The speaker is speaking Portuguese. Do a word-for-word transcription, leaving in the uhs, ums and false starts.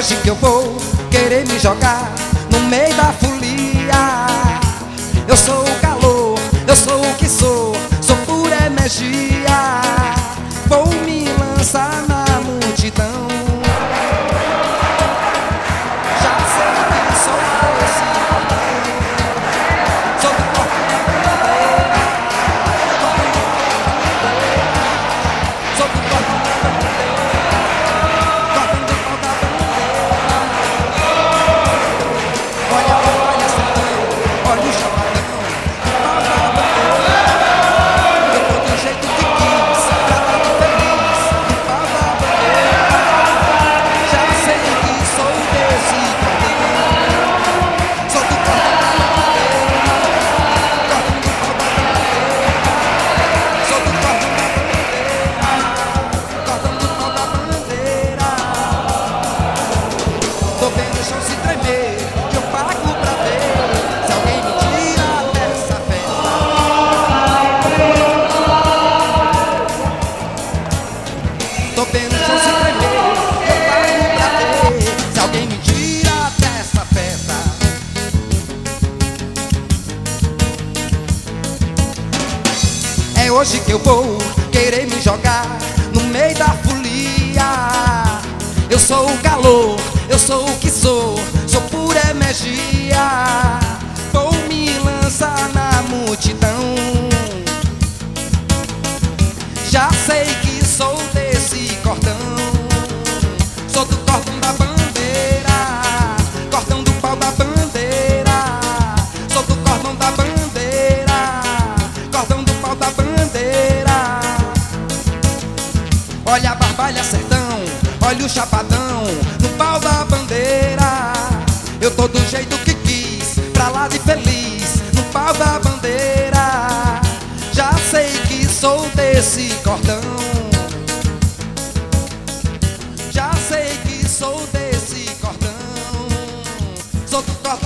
hoje que eu vou querer me jogar no meio da folia. Eu sou o calor, eu sou o que sou, sou pura energia. Vou me lançar na multidão. Já sei que sou esse cordão, sou do corpo da bandeira, sou do corpo da bandeira, cortando o pau da bandeira. Olha, olha, sertão, olha o chapadão, o pau da bandeira. Eu tô do jeito que quis, pra lá de feliz, o pau da bandeira. Já sei que sou desse cordão, sou do corpo da bandeira, cortando o pau da bandeira. Sou do corpo da bandeira, cortando o pau da bandeira. Tô vendo o chão se tremer, que eu pago pra ver se alguém me tira dessa festa. Tô vendo o chão se tremer, que eu pago pra ver se alguém me tira dessa festa. É hoje que eu vou querer me jogar no meio da folia. Eu sou o calor, eu sou o que sou, sou pura energia. Vou me lançar na multidão. Já sei que sou desse cordão, sou do cordão da bandeira, cordão do pau da bandeira. Sou do cordão da bandeira, cordão do pau da bandeira. Olha a barbalha sertão, olha o chapadão, no pau da bandeira. Eu tô do jeito que quis, pra lá de feliz, no pau da bandeira. Já sei que sou desse cordão, já sei que sou desse cordão, sou do cordão